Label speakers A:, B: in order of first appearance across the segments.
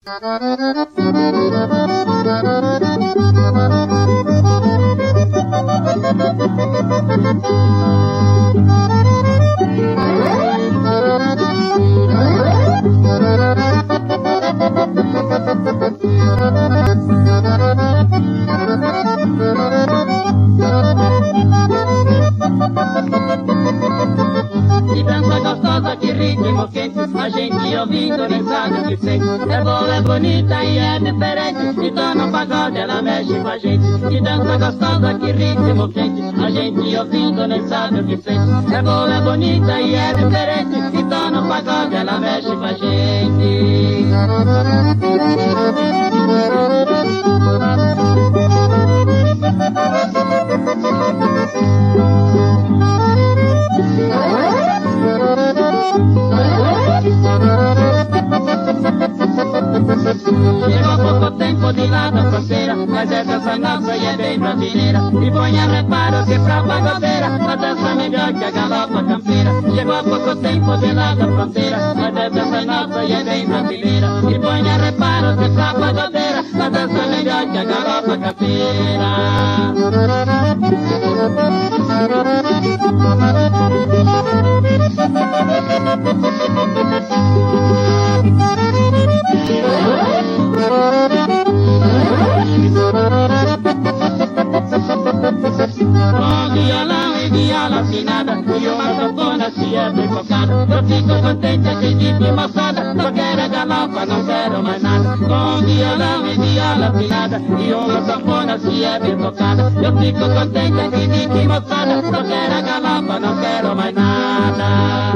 A: Que dança gostosa, que ritmo quente, a gente ouvindo nem sabe o que sente. É boa, é bonita e é diferente, então no pagode ela mexe com a gente. Que dança gostosa, que ritmo quente, a gente ouvindo nem sabe o que sente. É boa, é bonita e é diferente, então no pagode ela mexe com a gente. Chegou há pouco tempo de lá da fronteira, mas é dança nossa e é bem brasileira. E ponha reparo que pra pagodeira, a dança melhor que a galopa campeira. Chegou há pouco tempo de lá da fronteira, mas é dança nossa e é bem brasileira. E ponha reparo que pra pagodeira, a dança melhor que a galopa campeira. Com violão e viola afinada e uma sanfona se é bem focada, eu fico contente, acredito moçada, só quero a galopa, não quero mais nada. Com violão e viola afinada e uma sanfona se é bem tocada, eu fico contente, acredito moçada, só quero a galopa, não quero mais nada.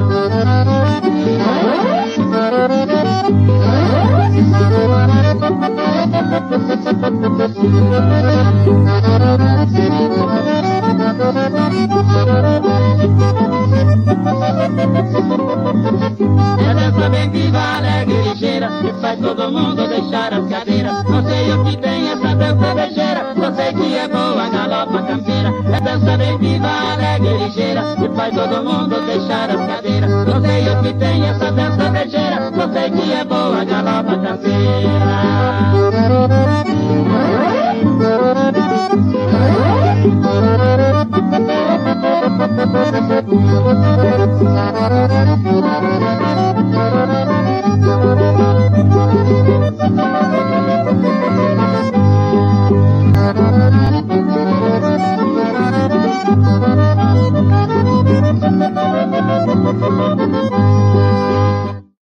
A: É dança bem viva, alegre e ligeira, que faz todo mundo deixar as cadeiras. Não sei o que tem essa dança ligeira, só sei que é boa a galopa campeira. É dança bem viva, alegre e ligeira, que faz todo mundo deixar as cadeiras. Não sei o que tem essa dança ligeira, só sei que é boa a galopa campeira.